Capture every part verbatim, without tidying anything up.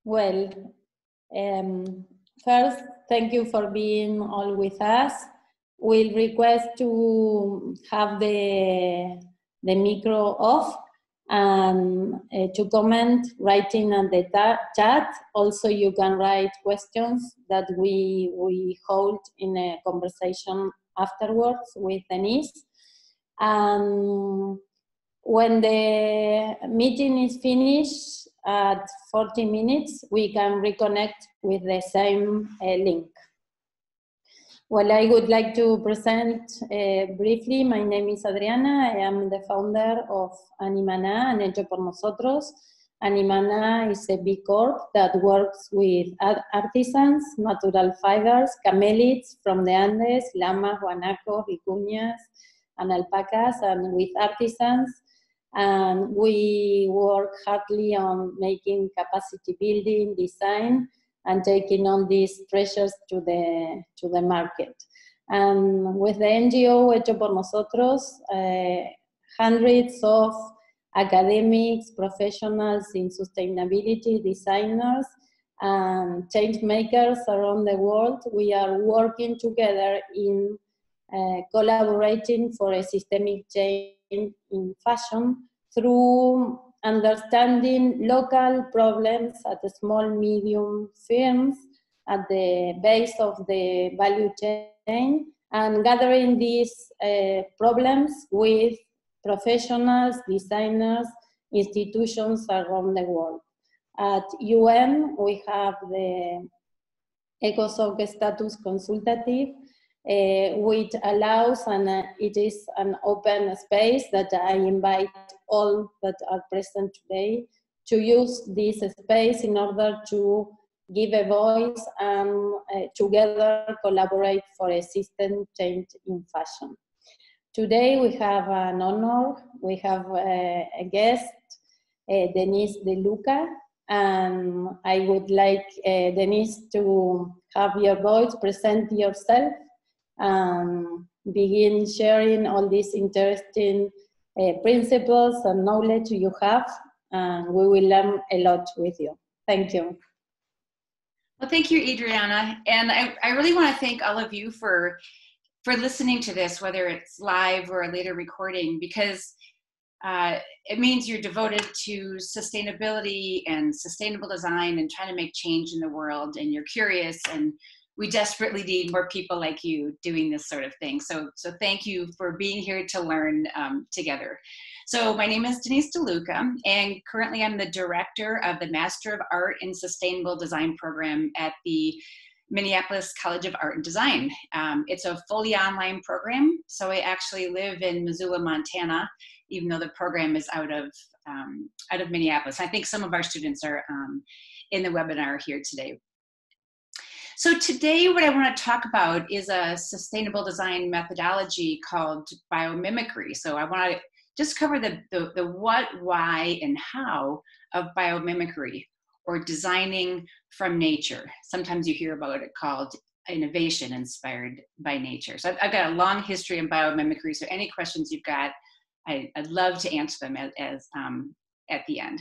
Well, um, first, thank you for being all with us. We'll request to have the, the micro off and uh, to comment, writing on the chat. Also, you can write questions that we, we hold in a conversation afterwards with Denise. Um, when the meeting is finished at forty minutes, we can reconnect with the same uh, link. Well, I would like to present uh, briefly. My name is Adriana. I am the founder of Animana and Hecho por Nosotros. Animana is a B Corp that works with artisans, natural fibers, camelids from the Andes, llamas, guanacos, vicuñas, and alpacas, and with artisans. And we work hardly on making capacity building, design, and taking on these treasures to the, to the market. And with the N G O Hecho por Nosotros, uh, hundreds of academics, professionals in sustainability, designers, and change makers around the world, we are working together in uh, collaborating for a systemic change in fashion through understanding local problems at the small, medium firms at the base of the value chain, and gathering these uh, problems with professionals, designers, institutions around the world. At U N, we have the ECOSOC Status Consultative, Uh, which allows, and uh, it is an open space that I invite all that are present today to use this space in order to give a voice and uh, together collaborate for a system change in fashion. Today we have an honor. We have uh, a guest, uh, Denise De Luca, and I would like uh, Denise to have your voice, present yourself, and begin sharing all these interesting uh, principles and knowledge you have, and we will learn a lot with you. Thank you. Well, thank you, Adriana. And I, I really want to thank all of you for, for listening to this, whether it's live or a later recording, because uh, it means you're devoted to sustainability and sustainable design and trying to make change in the world, and you're curious, and we desperately need more people like you doing this sort of thing. So, so thank you for being here to learn um, together. So my name is Denise De Luca, and currently I'm the director of the Master of Art in Sustainable Design program at the Minneapolis College of Art and Design. Um, it's a fully online program, so I actually live in Missoula, Montana, even though the program is out of, um, out of Minneapolis. I think some of our students are um, in the webinar here today. So today what I want to talk about is a sustainable design methodology called biomimicry. So I want to just cover the, the, the what, why, and how of biomimicry, or designing from nature. Sometimes you hear about it called innovation inspired by nature. So I've, I've got a long history in biomimicry, so any questions you've got, I, I'd love to answer them as, as um, at the end.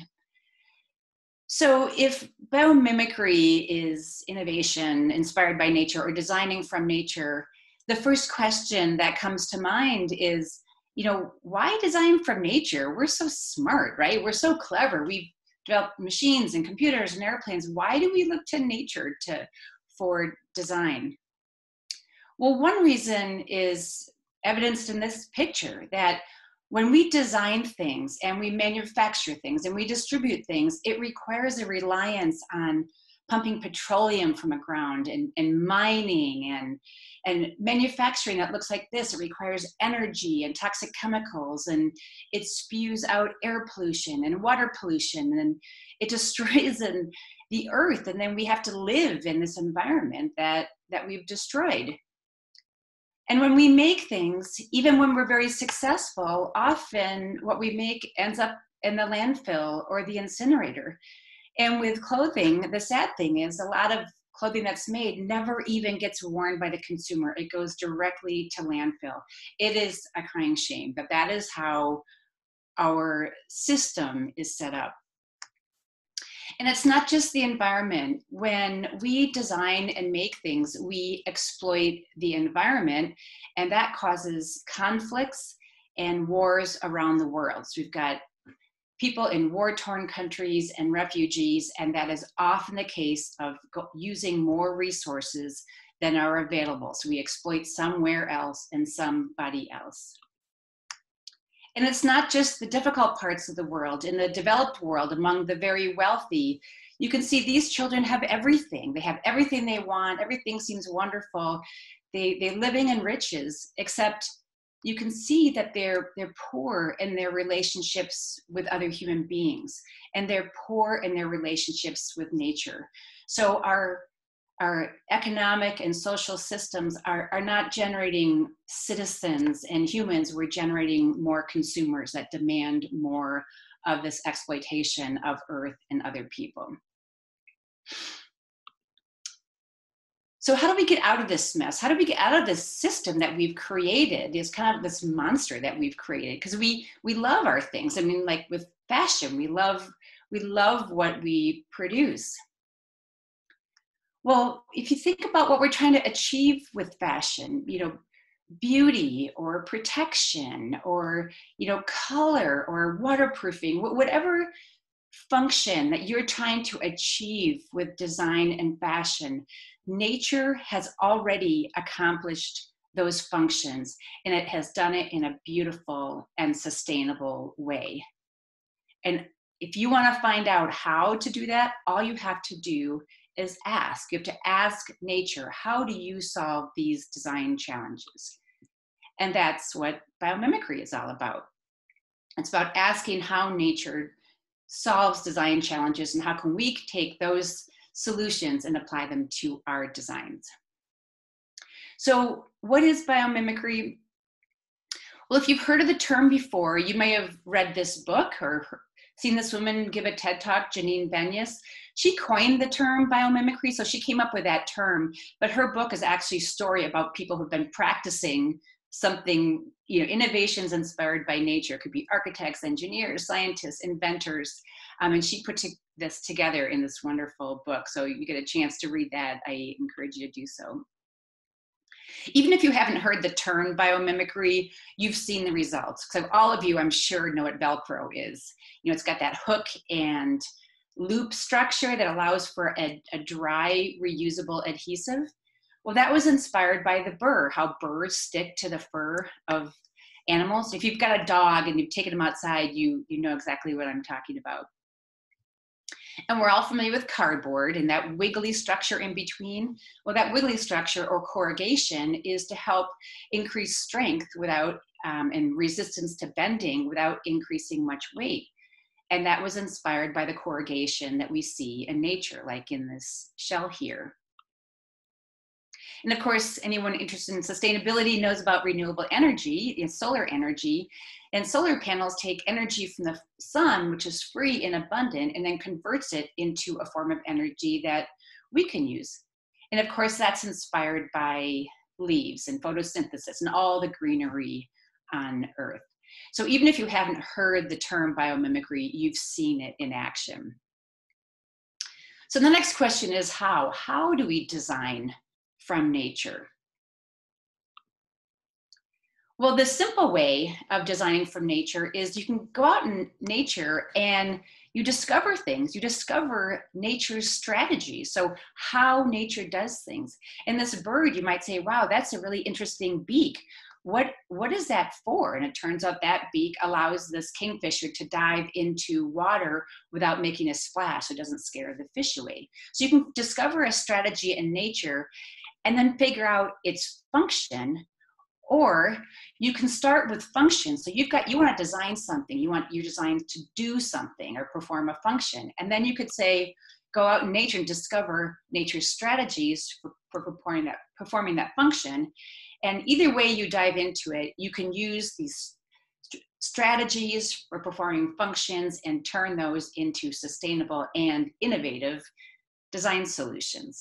So if biomimicry is innovation inspired by nature or designing from nature, the first question that comes to mind is, you know, why design from nature? We're so smart, right? We're so clever. We've developed machines and computers and airplanes. Why do we look to nature to, for design? Well, one reason is evidenced in this picture, that when we design things and we manufacture things and we distribute things, it requires a reliance on pumping petroleum from the ground and, and mining and, and manufacturing that looks like this. It requires energy and toxic chemicals, and it spews out air pollution and water pollution, and it destroys and the earth, and then we have to live in this environment that, that we've destroyed. And when we make things, even when we're very successful, often what we make ends up in the landfill or the incinerator. And with clothing, the sad thing is a lot of clothing that's made never even gets worn by the consumer. It goes directly to landfill. It is a crying shame, but that is how our system is set up. And it's not just the environment. When we design and make things, we exploit the environment, and that causes conflicts and wars around the world. So we've got people in war-torn countries and refugees, and that is often the case of using more resources than are available. So we exploit somewhere else and somebody else. And it's not just the difficult parts of the world. In the developed world, among the very wealthy, you can see these children have everything. They have everything they want. Everything seems wonderful. They, they're living in riches, except you can see that they're, they're poor in their relationships with other human beings, and they're poor in their relationships with nature. So our, our economic and social systems are, are not generating citizens and humans. We're generating more consumers that demand more of this exploitation of Earth and other people. So how do we get out of this mess? How do we get out of this system that we've created, this kind of this monster that we've created? Because we we love our things. I mean, like with fashion, we love we love what we produce. Well, if you think about what we're trying to achieve with fashion, you know, beauty or protection or, you know, color or waterproofing, whatever function that you're trying to achieve with design and fashion, nature has already accomplished those functions, and it has done it in a beautiful and sustainable way. And if you want to find out how to do that, all you have to do is ask. You have to ask nature, how do you solve these design challenges? And that's what biomimicry is all about. It's about asking how nature solves design challenges and how can we take those solutions and apply them to our designs. So what is biomimicry? Well, if you've heard of the term before, you may have read this book or seen this woman give a TED Talk, Janine Benyus. She coined the term biomimicry, so she came up with that term, but her book is actually a story about people who've been practicing something, you know, innovations inspired by nature. It could be architects, engineers, scientists, inventors. Um, and she put to this together in this wonderful book. So you get a chance to read that. I encourage you to do so. Even if you haven't heard the term biomimicry, you've seen the results. So all of you, I'm sure, know what Velcro is. You know, it's got that hook and loop structure that allows for a, a dry, reusable adhesive. Well, that was inspired by the burr, how burrs stick to the fur of animals. If you've got a dog and you've taken them outside, you, you know exactly what I'm talking about. And we're all familiar with cardboard and that wiggly structure in between. Well, that wiggly structure or corrugation is to help increase strength without, um, and resistance to bending without increasing much weight. And that was inspired by the corrugation that we see in nature, like in this shell here. And of course, anyone interested in sustainability knows about renewable energy, in solar energy. And solar panels take energy from the sun, which is free and abundant, and then converts it into a form of energy that we can use. And of course, that's inspired by leaves and photosynthesis and all the greenery on Earth. So even if you haven't heard the term biomimicry, you've seen it in action. So the next question is how? How do we design from nature? Well, the simple way of designing from nature is you can go out in nature and you discover things. You discover nature's strategies. So how nature does things. And this bird, you might say, wow, that's a really interesting beak. What, what is that for? And it turns out that beak allows this kingfisher to dive into water without making a splash, so it doesn't scare the fish away. So you can discover a strategy in nature and then figure out its function. Or you can start with function. So you've got, you want to design something, you want your design to do something or perform a function. And then you could say, go out in nature and discover nature's strategies for, for performing, that, performing that function. And either way you dive into it, you can use these st- strategies for performing functions and turn those into sustainable and innovative design solutions.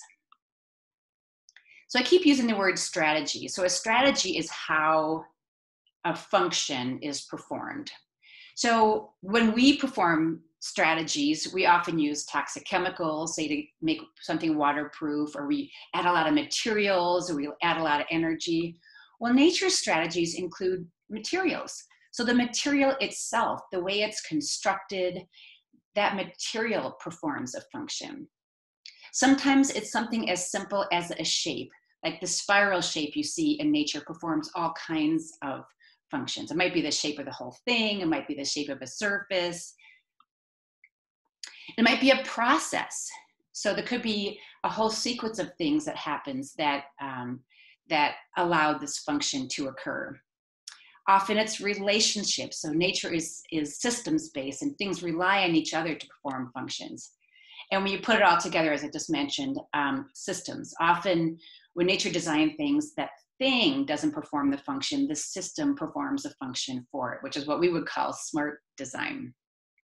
So I keep using the word strategy. So a strategy is how a function is performed. So when we perform strategies, we often use toxic chemicals, say to make something waterproof, or we add a lot of materials, or we add a lot of energy. Well, nature's strategies include materials. So the material itself, the way it's constructed, that material performs a function. Sometimes it's something as simple as a shape, like the spiral shape you see in nature performs all kinds of functions. It might be the shape of the whole thing. It might be the shape of a surface. It might be a process. So there could be a whole sequence of things that happens that, um, that allow this function to occur. Often it's relationships. So nature is, is systems-based, and things rely on each other to perform functions. And when you put it all together, as I just mentioned, um, systems. Often when nature designed things, that thing doesn't perform the function, the system performs a function for it, which is what we would call smart design.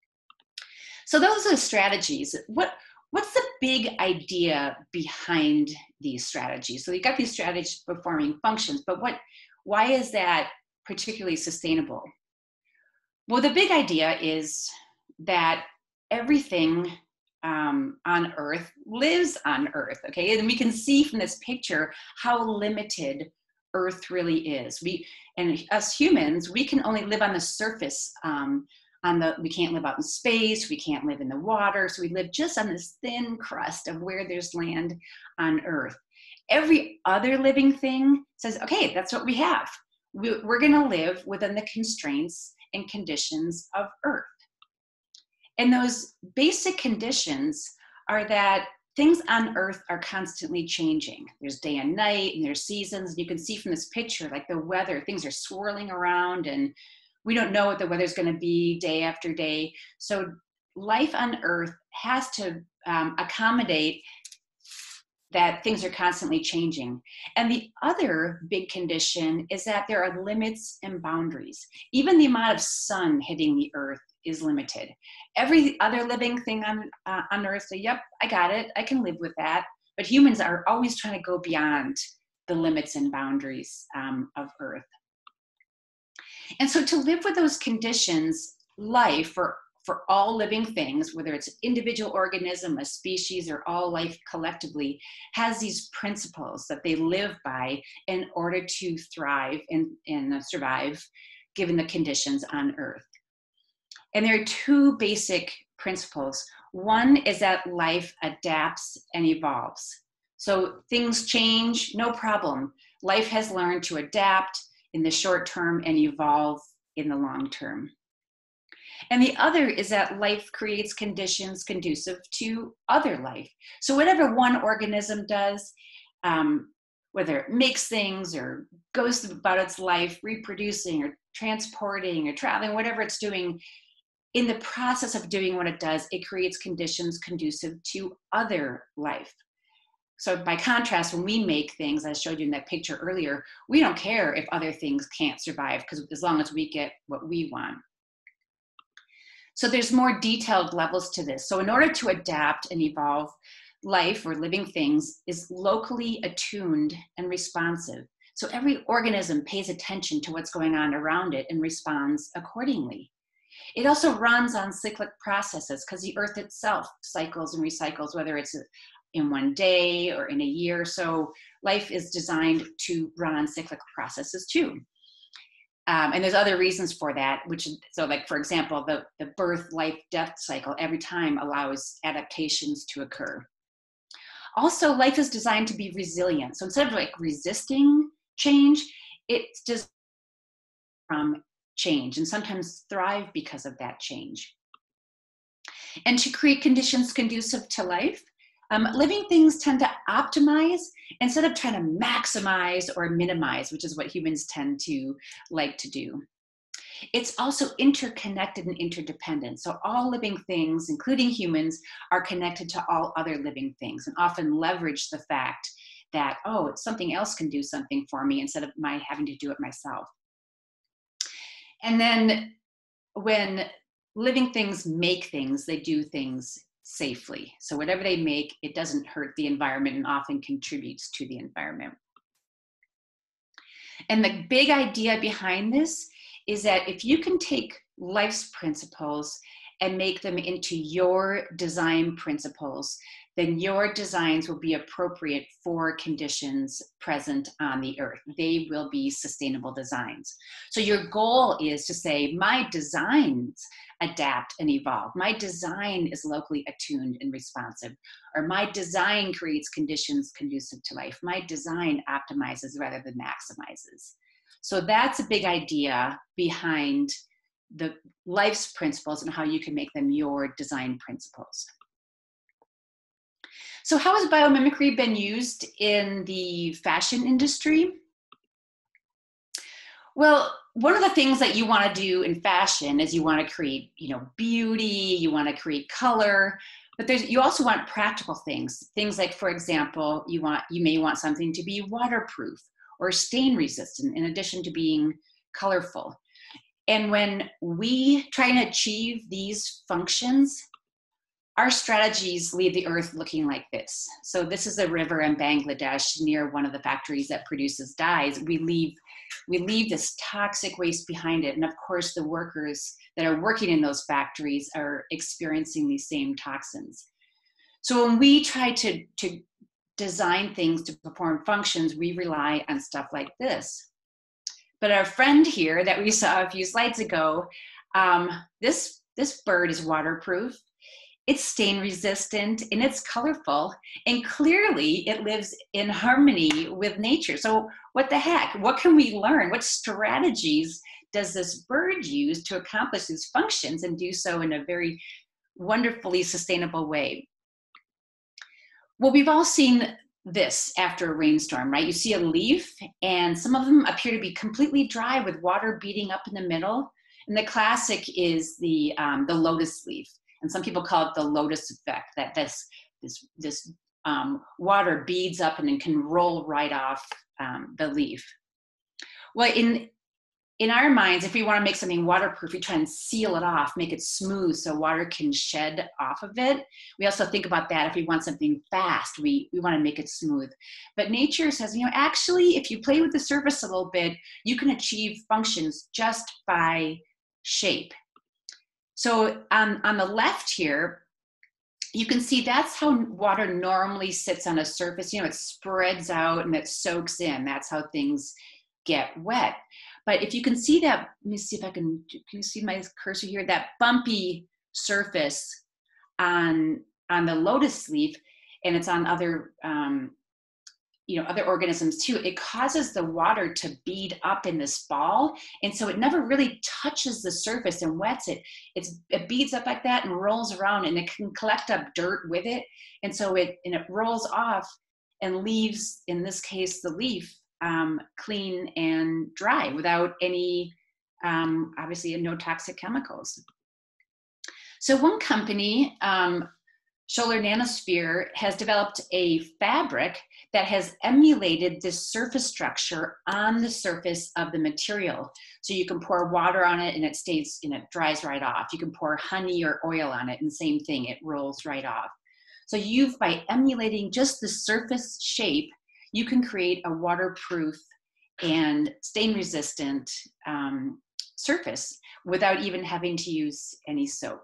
So those are strategies. What, what's the big idea behind these strategies? So you got these strategies performing functions, but what, why is that particularly sustainable? Well, the big idea is that everything um, on Earth lives on Earth, okay? And we can see from this picture how limited Earth really is. We, and us humans, we can only live on the surface. Um, on the, we can't live out in space, we can't live in the water, so we live just on this thin crust of where there's land on Earth. Every other living thing says, okay, that's what we have. We, we're gonna live within the constraints and conditions of Earth. And those basic conditions are that things on Earth are constantly changing. There's day and night, and there's seasons. And you can see from this picture, like the weather, things are swirling around, and we don't know what the weather's gonna be day after day. So life on Earth has to um, accommodate that things are constantly changing. And the other big condition is that there are limits and boundaries. Even the amount of sun hitting the Earth is limited. Every other living thing on, uh, on Earth say, yep, I got it, I can live with that. But humans are always trying to go beyond the limits and boundaries um, of Earth. And so to live with those conditions, life for, for all living things, whether it's an individual organism, a species, or all life collectively, has these principles that they live by in order to thrive and, and survive given the conditions on Earth. And there are two basic principles. One is that life adapts and evolves. So things change, no problem. Life has learned to adapt in the short term and evolve in the long term. And the other is that life creates conditions conducive to other life. So whatever one organism does, um, whether it makes things or goes about its life, reproducing or transporting or traveling, whatever it's doing, in the process of doing what it does, it creates conditions conducive to other life. So by contrast, when we make things, as I showed you in that picture earlier, we don't care if other things can't survive, because as long as we get what we want. So there's more detailed levels to this. So in order to adapt and evolve, life or living things is locally attuned and responsive. So every organism pays attention to what's going on around it and responds accordingly. It also runs on cyclic processes because the Earth itself cycles and recycles, whether it's in one day or in a year. So life is designed to run on cyclic processes too. Um, and there's other reasons for that, which, so like, for example, the, the birth, life, death cycle every time allows adaptations to occur. Also, life is designed to be resilient. So instead of like resisting change, it's just from change and sometimes thrive because of that change. And to create conditions conducive to life, um, living things tend to optimize instead of trying to maximize or minimize, which is what humans tend to like to do. It's also interconnected and interdependent. So all living things, including humans, are connected to all other living things and often leverage the fact that, oh, something else can do something for me instead of my having to do it myself. And then when living things make things, they do things safely. So whatever they make, it doesn't hurt the environment and often contributes to the environment. And the big idea behind this is that if you can take life's principles and make them into your design principles, then your designs will be appropriate for conditions present on the earth. They will be sustainable designs. So your goal is to say, my designs adapt and evolve. My design is locally attuned and responsive, or my design creates conditions conducive to life. My design optimizes rather than maximizes. So that's a big idea behind the life's principles and how you can make them your design principles. So how has biomimicry been used in the fashion industry? Well, one of the things that you want to do in fashion is you want to create, you know, beauty, you want to create color, but there's, you also want practical things. Things like, for example, you want, you may want something to be waterproof or stain resistant in addition to being colorful. And when we try and achieve these functions, our strategies leave the earth looking like this. So this is a river in Bangladesh near one of the factories that produces dyes. We leave, we leave this toxic waste behind it. And of course, the workers that are working in those factories are experiencing these same toxins. So when we try to, to design things to perform functions, we rely on stuff like this. But our friend here that we saw a few slides ago, um, this, this bird is waterproof. It's stain resistant and it's colorful, and clearly it lives in harmony with nature. So what the heck? What can we learn? What strategies does this bird use to accomplish these functions and do so in a very wonderfully sustainable way? Well, we've all seen this after a rainstorm, right? You see a leaf and some of them appear to be completely dry with water beating up in the middle. And the classic is the, um, the lotus leaf. And some people call it the lotus effect, that this, this, this um, water beads up and then can roll right off um, the leaf. Well, in, in our minds, if we want to make something waterproof, we try and seal it off, make it smooth so water can shed off of it. We also think about that if we want something fast, we, we want to make it smooth. But nature says, you know, actually, if you play with the surface a little bit, you can achieve functions just by shape. So um, on the left here, you can see that's how water normally sits on a surface. You know, it spreads out and it soaks in. That's how things get wet. But if you can see that, let me see if I can, can you see my cursor here? That bumpy surface on, on the lotus leaf, and it's on other, um, you know, other organisms too, it causes the water to bead up in this ball. And so it never really touches the surface and wets it. It's, it beads up like that and rolls around, and it can collect up dirt with it. And so it, and it rolls off and leaves, in this case, the leaf um, clean and dry without any, um, obviously no toxic chemicals. So one company, um, Scholler Nanosphere, has developed a fabric that has emulated this surface structure on the surface of the material. So you can pour water on it and it stays, and it dries right off. You can pour honey or oil on it and same thing, it rolls right off. So you've, by emulating just the surface shape, you can create a waterproof and stain resistant um, surface without even having to use any soap.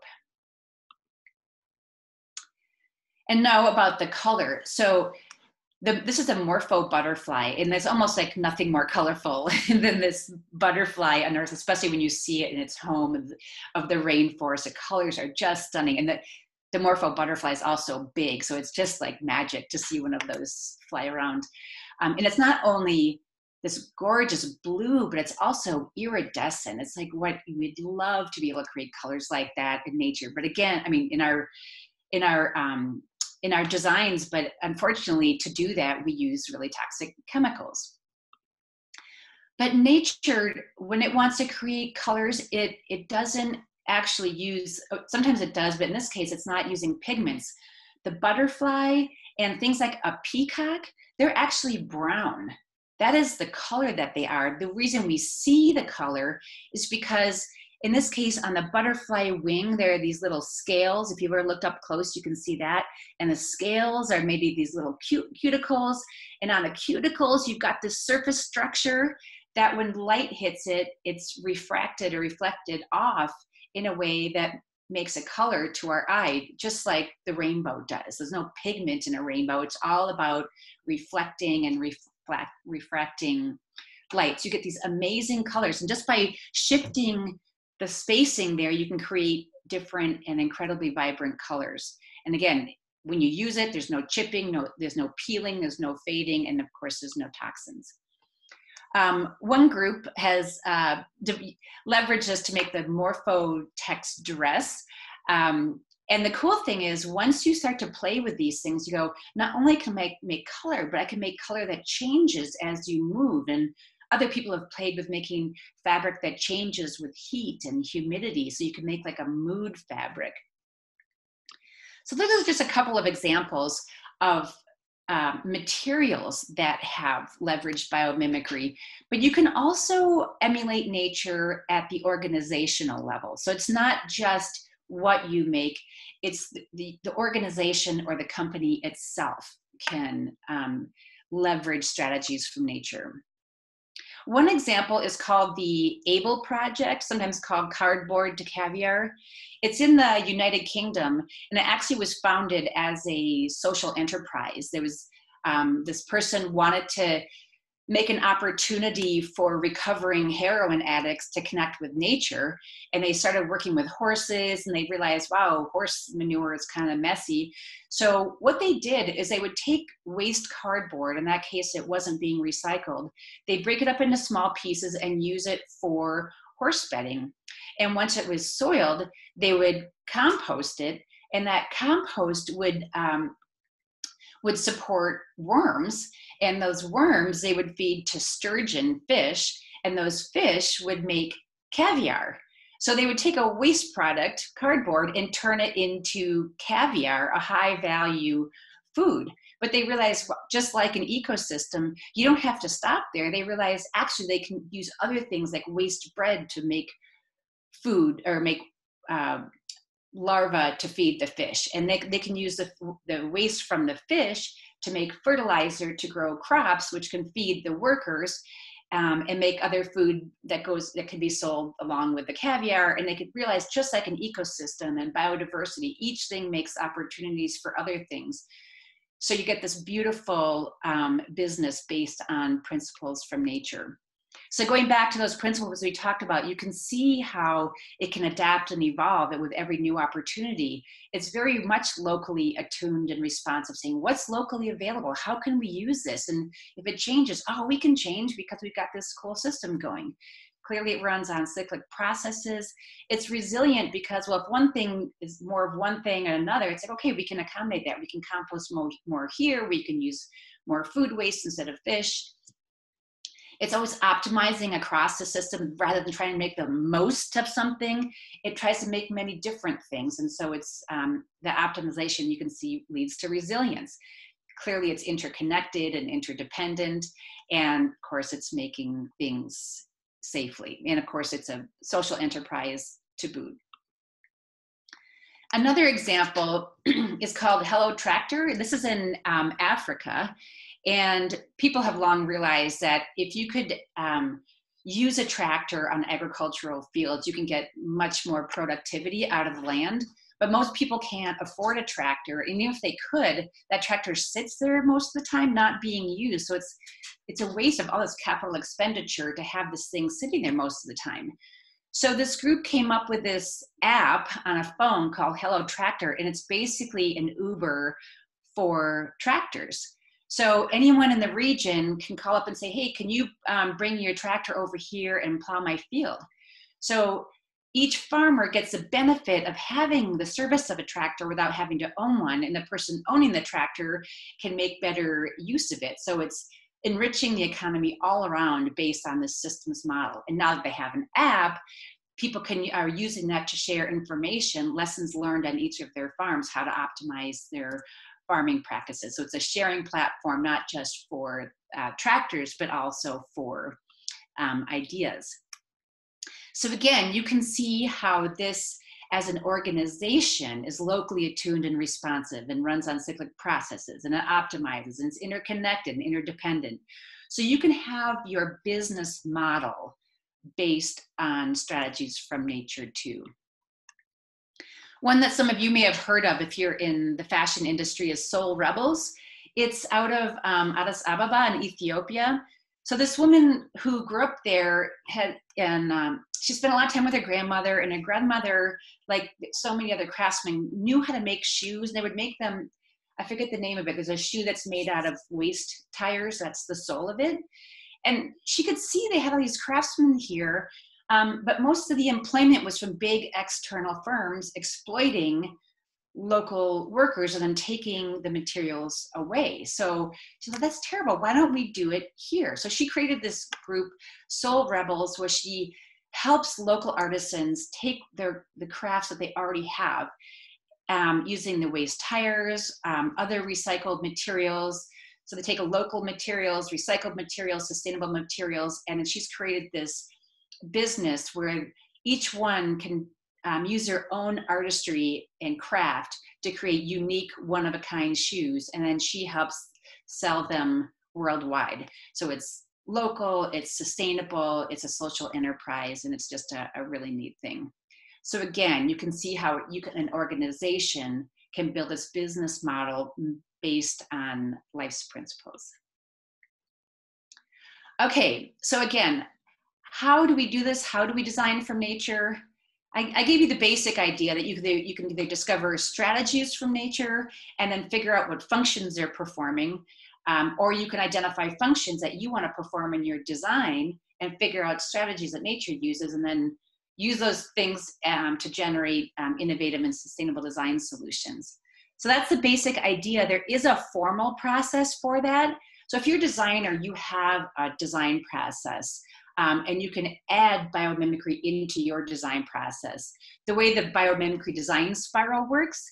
And now about the color. So the, this is a morpho butterfly, and there's almost like nothing more colorful than this butterfly on Earth, especially when you see it in its home of the, of the rainforest. The colors are just stunning. And the, the morpho butterfly is also big, so it's just like magic to see one of those fly around. Um, and it's not only this gorgeous blue, but it's also iridescent. It's like what we'd love to be able to create colors like that in nature. But again, I mean, in our, in our, um, in our designs, but unfortunately to do that, we use really toxic chemicals. But nature, when it wants to create colors, it, it doesn't actually use, sometimes it does, but in this case, it's not using pigments. The butterfly and things like a peacock, they're actually brown. That is the color that they are. The reason we see the color is because in this case, on the butterfly wing, there are these little scales. If you've ever looked up close, you can see that. And the scales are maybe these little cut cuticles. And on the cuticles, you've got this surface structure that when light hits it, it's refracted or reflected off in a way that makes a color to our eye, just like the rainbow does. There's no pigment in a rainbow. It's all about reflecting and reflect, refracting lights. You get these amazing colors. And just by shifting the spacing there, you can create different and incredibly vibrant colors. And again, when you use it, there's no chipping, no, there's no peeling, there's no fading, and of course, there's no toxins. Um, one group has uh, leveraged this to make the Morphotex dress. Um, and the cool thing is, once you start to play with these things, you go, not only can I make, make color, but I can make color that changes as you move. And other people have played with making fabric that changes with heat and humidity. So you can make like a mood fabric. So those are just a couple of examples of uh, materials that have leveraged biomimicry, but you can also emulate nature at the organizational level. So it's not just what you make, it's the, the, the organization or the company itself can um, leverage strategies from nature. One example is called the ABLE Project, sometimes called Cardboard to Caviar. It's in the United Kingdom, and it actually was founded as a social enterprise. There was, um, this person wanted to make an opportunity for recovering heroin addicts to connect with nature, and they started working with horses, and they realized, wow, horse manure is kind of messy. So what they did is they would take waste cardboard, in that case it wasn't being recycled, they break it up into small pieces and use it for horse bedding. And once it was soiled, they would compost it, and that compost would um, would support worms, and those worms they would feed to sturgeon fish, and those fish would make caviar. So they would take a waste product, cardboard, and turn it into caviar, a high value food. But they realized, just like an ecosystem, you don't have to stop there. They realized actually they can use other things like waste bread to make food, or make uh, larvae to feed the fish. And they, they can use the, the waste from the fish to make fertilizer to grow crops, which can feed the workers um, and make other food that goes, that can be sold along with the caviar. And they could realize, just like an ecosystem and biodiversity, each thing makes opportunities for other things. So you get this beautiful um, business based on principles from nature. So going back to those principles we talked about, you can see how it can adapt and evolve with every new opportunity. It's very much locally attuned and responsive, saying what's locally available? How can we use this? And if it changes, oh, we can change because we've got this cool system going. Clearly it runs on cyclic processes. It's resilient because, well, if one thing is more of one thing and another, it's like, okay, we can accommodate that. We can compost more, more here. We can use more food waste instead of fish. It's always optimizing across the system rather than trying to make the most of something. It tries to make many different things. And so it's um, the optimization you can see leads to resilience. Clearly it's interconnected and interdependent. And of course it's making things safely. And of course it's a social enterprise to boot. Another example is called Hello Tractor. This is in um, Africa. And people have long realized that if you could um, use a tractor on agricultural fields, you can get much more productivity out of the land. But most people can't afford a tractor. And even if they could, that tractor sits there most of the time, not being used. So it's, it's a waste of all this capital expenditure to have this thing sitting there most of the time. So this group came up with this app on a phone called Hello Tractor, and it's basically an Uber for tractors. So anyone in the region can call up and say, hey, can you um, bring your tractor over here and plow my field? So each farmer gets the benefit of having the service of a tractor without having to own one, and the person owning the tractor can make better use of it. So it's enriching the economy all around based on this systems model. And now that they have an app, people can are using that to share information, lessons learned on each of their farms, how to optimize their farming practices. So it's a sharing platform, not just for uh, tractors, but also for um, ideas. So again, you can see how this as an organization is locally attuned and responsive and runs on cyclic processes, and it optimizes, and it's interconnected and interdependent. So you can have your business model based on strategies from nature too. One that some of you may have heard of if you're in the fashion industry is Soul Rebels. It's out of um, Addis Ababa in Ethiopia. So this woman who grew up there had, and um, she spent a lot of time with her grandmother, and her grandmother, like so many other craftsmen, knew how to make shoes. And they would make them, I forget the name of it. There's a shoe that's made out of waist tires. That's the sole of it. And she could see they had all these craftsmen here, um, but most of the employment was from big external firms exploiting local workers and then taking the materials away. So she said, that's terrible. Why don't we do it here? So she created this group, Soul Rebels, where she helps local artisans take their the crafts that they already have, um, using the waste tires, um, other recycled materials. So they take a local materials, recycled materials, sustainable materials, and then she's created this business where each one can Um, use their own artistry and craft to create unique one-of-a-kind shoes, and then she helps sell them worldwide. So it's local, it's sustainable, it's a social enterprise, and it's just a, a really neat thing. So again, you can see how you can, an organization can build this business model based on life's principles. Okay, so again, how do we do this? How do we design from nature? I, I gave you the basic idea that you, you can either discover strategies from nature and then figure out what functions they're performing, um, or you can identify functions that you want to perform in your design and figure out strategies that nature uses, and then use those things um, to generate um, innovative and sustainable design solutions. So that's the basic idea. There is a formal process for that. So if you're a designer, you have a design process. Um, and you can add biomimicry into your design process. The way the biomimicry design spiral works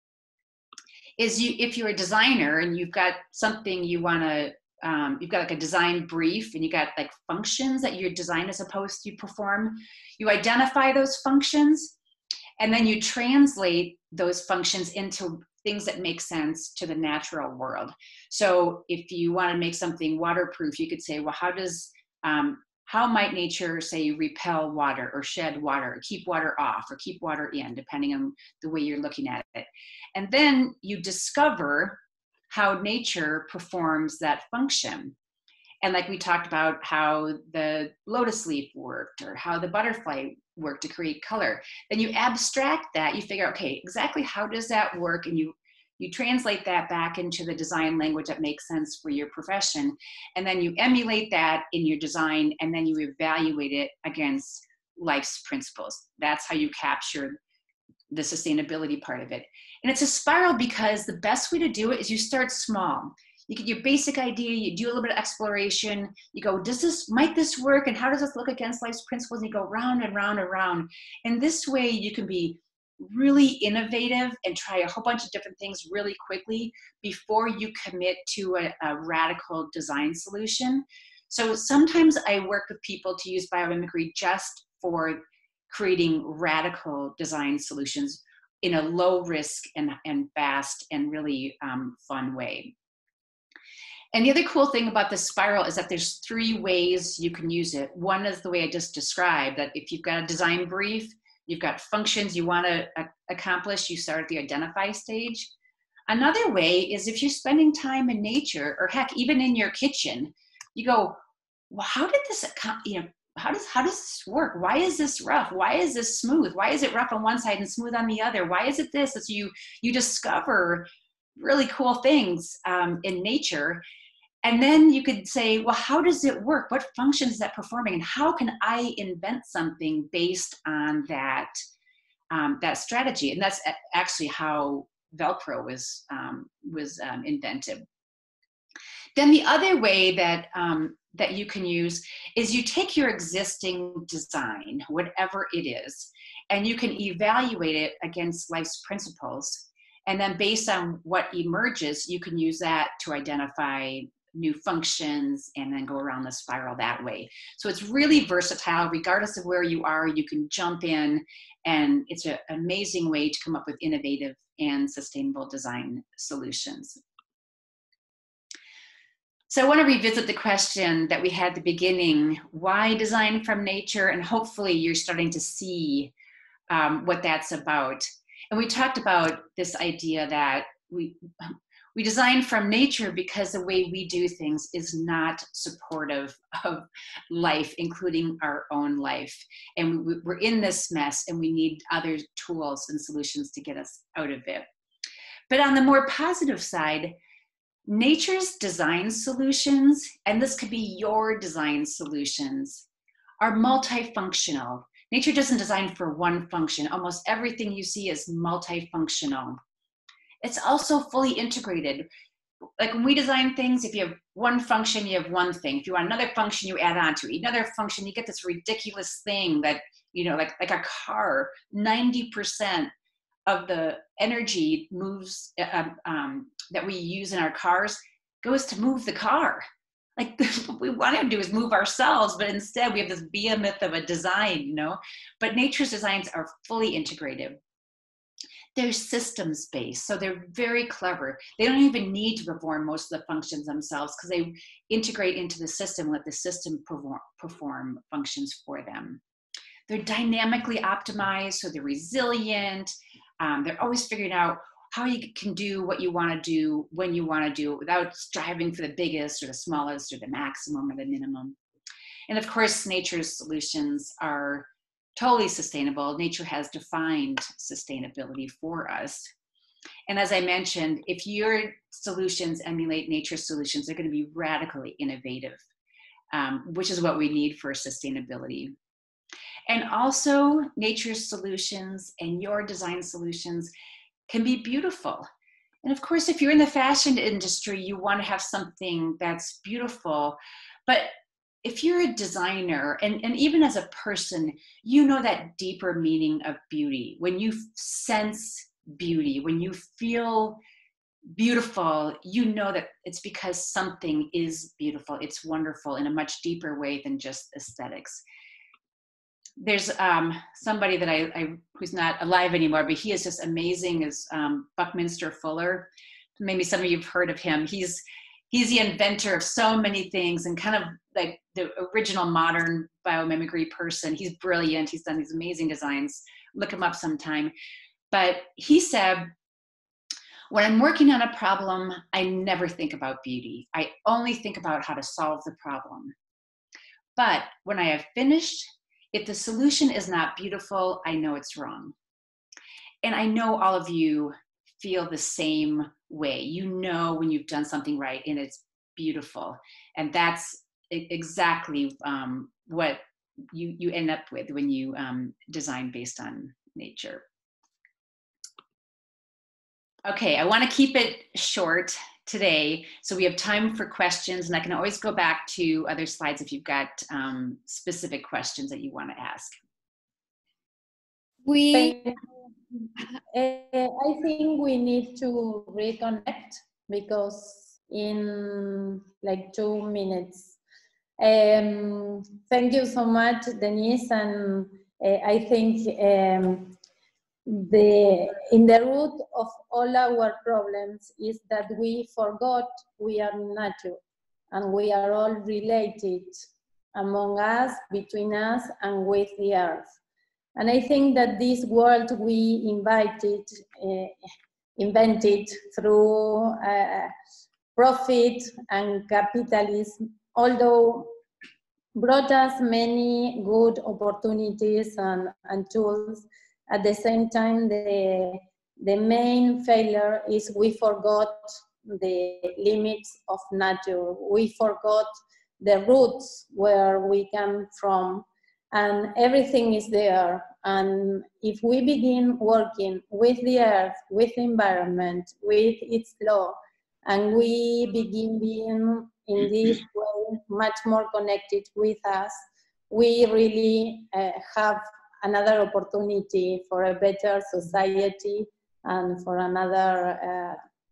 is you, if you're a designer and you've got something you want to, um, you've got like a design brief and you got like functions that your design is supposed to perform, you identify those functions and then you translate those functions into things that make sense to the natural world. So if you want to make something waterproof, you could say, well, how does, um, how might nature, say, repel water or shed water, or keep water off or keep water in, depending on the way you're looking at it. And then you discover how nature performs that function. And like we talked about how the lotus leaf worked or how the butterfly worked to create color. Then you abstract that, you figure, okay, exactly how does that work? And you You translate that back into the design language that makes sense for your profession. And then you emulate that in your design, and then you evaluate it against life's principles. That's how you capture the sustainability part of it. And it's a spiral because the best way to do it is you start small. You get your basic idea, you do a little bit of exploration, you go, does this, might this work? And how does this look against life's principles? And you go round and round and round. And this way you can be really innovative and try a whole bunch of different things really quickly before you commit to a, a radical design solution. So sometimes I work with people to use biomimicry just for creating radical design solutions in a low risk and, and fast and really um, fun way. And the other cool thing about the spiral is that there's three ways you can use it. One is the way I just described, that if you've got a design brief, you've got functions you want to accomplish, you start at the identify stage. Another way is if you're spending time in nature, or heck, even in your kitchen, you go, well, how did this, you know, how does, how does this work? Why is this rough? Why is this smooth? Why is it rough on one side and smooth on the other? Why is it this? So you, you discover really cool things um, in nature. And then you could say, well, how does it work? What function is that performing? And how can I invent something based on that, um, that strategy? And that's actually how Velcro was, um, was um, invented. Then the other way that, um, that you can use is you take your existing design, whatever it is, and you can evaluate it against life's principles. And then based on what emerges, you can use that to identify new functions and then go around the spiral that way. So it's really versatile. Regardless of where you are, you can jump in, and it's an amazing way to come up with innovative and sustainable design solutions. So I want to revisit the question that we had at the beginning, why design from nature? And hopefully you're starting to see um, what that's about. And we talked about this idea that we, we design from nature because the way we do things is not supportive of life, including our own life. And we, we're in this mess and we need other tools and solutions to get us out of it. But on the more positive side, nature's design solutions, and this could be your design solutions, are multifunctional. Nature doesn't design for one function. Almost everything you see is multifunctional. It's also fully integrated. Like when we design things, if you have one function, you have one thing. If you want another function, you add on to it. Another function, you get this ridiculous thing that, you know, like, like a car, ninety percent of the energy moves uh, um, that we use in our cars goes to move the car. Like what we want to do is move ourselves, but instead we have this behemoth of a design, you know. But nature's designs are fully integrated. They're systems based, so they're very clever. They don't even need to perform most of the functions themselves because they integrate into the system, let the system perform, perform functions for them. They're dynamically optimized, so they're resilient. Um, they're always figuring out how you can do what you want to do when you want to do it without striving for the biggest or the smallest or the maximum or the minimum. And of course, nature's solutions are totally sustainable. Nature has defined sustainability for us. And as I mentioned, if your solutions emulate nature's solutions, they're going to be radically innovative, um, which is what we need for sustainability. And also, nature's solutions and your design solutions can be beautiful. And of course, if you're in the fashion industry, you want to have something that's beautiful. But if you're a designer, and, and even as a person, you know that deeper meaning of beauty. When you sense beauty, when you feel beautiful, you know that it's because something is beautiful. It's wonderful in a much deeper way than just aesthetics. There's um, somebody that I, I, who's not alive anymore, but he is just amazing, is um, Buckminster Fuller. Maybe some of you have heard of him. He's, he's the inventor of so many things and kind of like the original modern biomimicry person. He's brilliant. He's done these amazing designs. Look him up sometime. But he said, when I'm working on a problem, I never think about beauty. I only think about how to solve the problem. But when I have finished, if the solution is not beautiful, I know it's wrong. And I know all of you feel the same way. You know when you've done something right and it's beautiful. And that's exactly um, what you, you end up with when you um, design based on nature. Okay, I want to keep it short today, so we have time for questions, and I can always go back to other slides if you've got um, specific questions that you want to ask. We, uh, I think we need to reconnect because in like two minutes. Um, thank you so much, Denise, and uh, I think um, The, in the root of all our problems is that we forgot we are nature and we are all related among us, between us, and with the earth. And I think that this world we invited, uh, invented through uh, profit and capitalism, although brought us many good opportunities and, and tools, at the same time, the, the main failure is we forgot the limits of nature. We forgot the roots where we come from, and everything is there. And if we begin working with the earth, with the environment, with its law, and we begin being in this way much more connected with us, we really uh, have another opportunity for a better society and for another uh,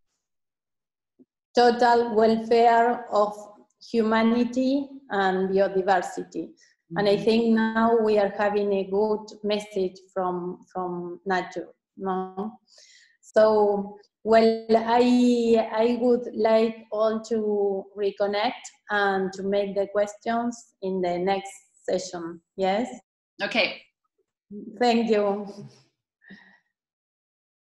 total welfare of humanity and biodiversity. Mm-hmm. And I think now we are having a good message from, from nature. No? So, well, I, I would like all to reconnect and to make the questions in the next session, yes? Okay. Thank you.